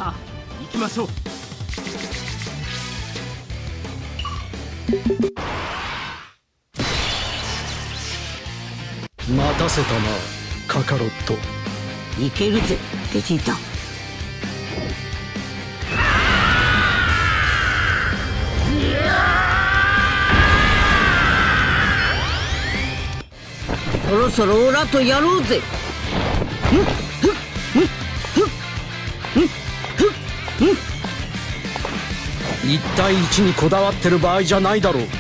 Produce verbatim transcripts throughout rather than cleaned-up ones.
さあ行きましょう。 待たせたなカカロット。 いけるぜベジータ。そろそろオラとやろうぜ。 一対一にこだわってる場合じゃないだろう。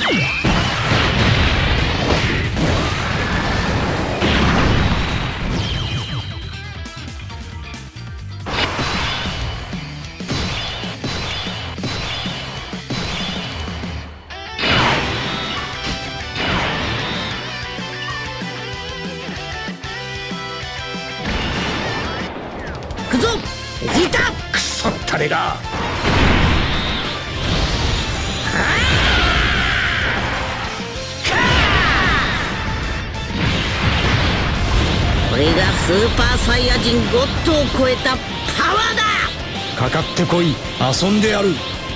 行くぞベジータ。 クソったれが。 これがスーパーサイヤ人ゴッドを超えたパワーだ。 かかってこい、遊んでやる。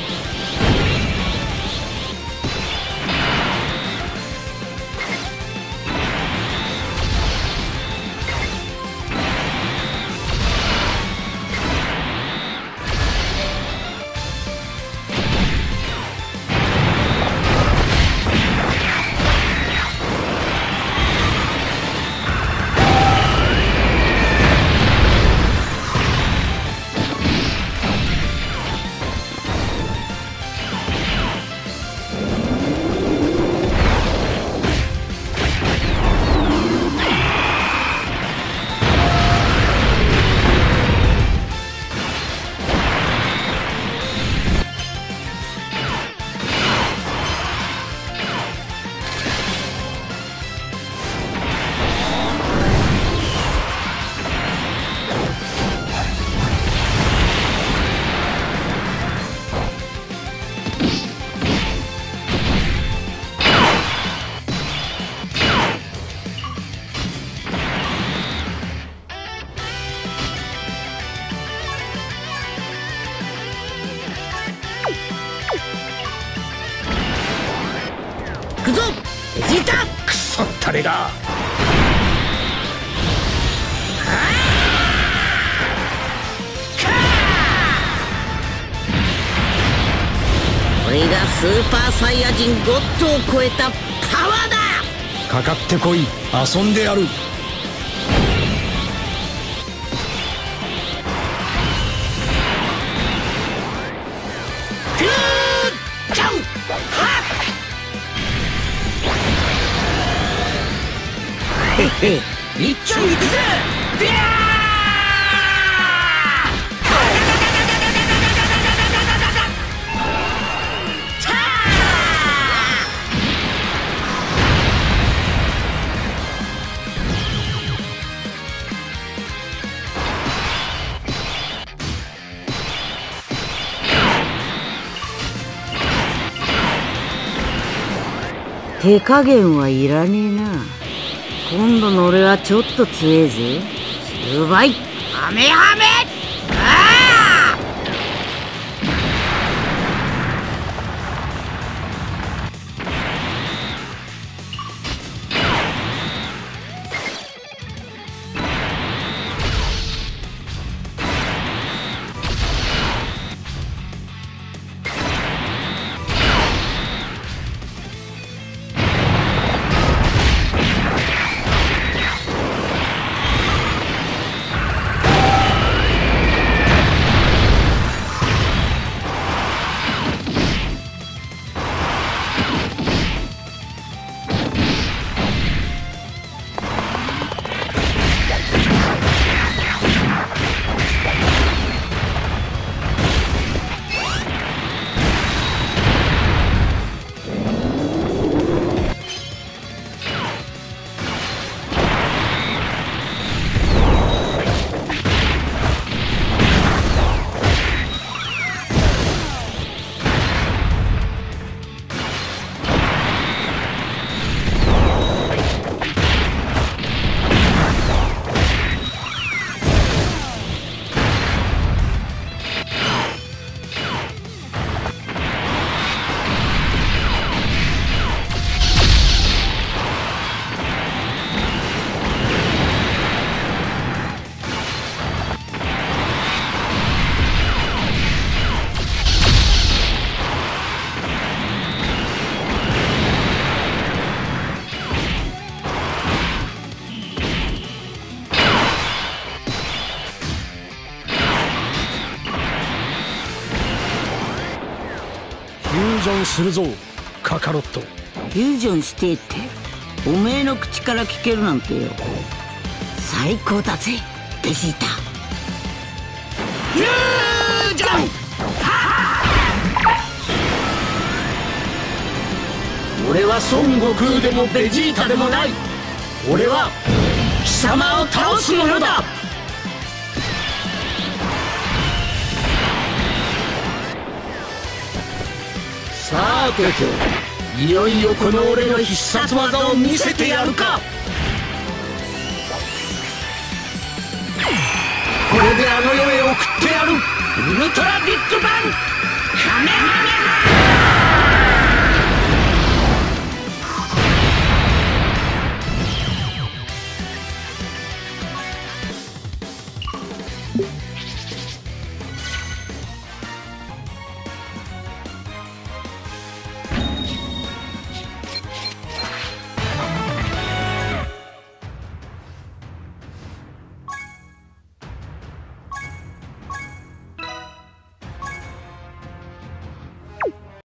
行くぞベジータ。 クソったれが。 これがスーパーサイヤ人ゴッドを超えたパワーだ。 かかってこい、遊んでやる。 フューチャウハッへへ一丁行くぜ。ビャー手加減はいらねえな。今度の俺はちょっと強えぜ。じゅうばいハメハメ。ああフュージョンするぞカカロット。 フュージョンしてっておめえの口から聞けるなんてよ。最高だぜベジータ。フュージョン。 俺は孫悟空でもベジータでもない。俺は貴様を倒すものだ。さてと、いよいよこの俺の必殺技を見せてやるか。これであの世へ送ってやる。ウルトラビッグバンカメハメ。